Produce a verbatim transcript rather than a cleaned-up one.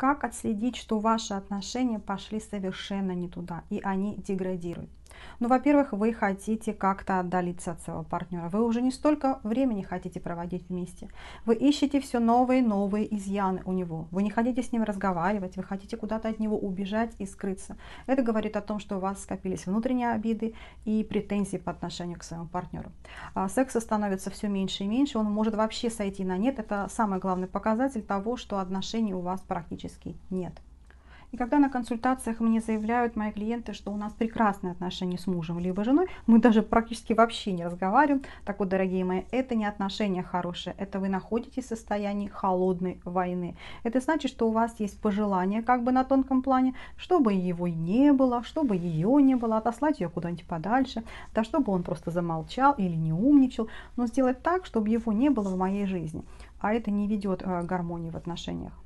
Как отследить, что ваши отношения пошли совершенно не туда и они деградируют? Ну, во-первых, вы хотите как-то отдалиться от своего партнера. Вы уже не столько времени хотите проводить вместе. Вы ищете все новые и новые изъяны у него. Вы не хотите с ним разговаривать, вы хотите куда-то от него убежать и скрыться. Это говорит о том, что у вас скопились внутренние обиды и претензии по отношению к своему партнеру. А секса становится все меньше и меньше, он может вообще сойти на нет. Это самый главный показатель того, что отношений у вас практически нет. И когда на консультациях мне заявляют мои клиенты, что у нас прекрасные отношения с мужем либо женой, мы даже практически вообще не разговариваем. Так вот, дорогие мои, это не отношения хорошие, это вы находитесь в состоянии холодной войны. Это значит, что у вас есть пожелание как бы на тонком плане, чтобы его не было, чтобы ее не было, отослать ее куда-нибудь подальше, да чтобы он просто замолчал или не умничал, но сделать так, чтобы его не было в моей жизни. А это не ведет к гармонии в отношениях.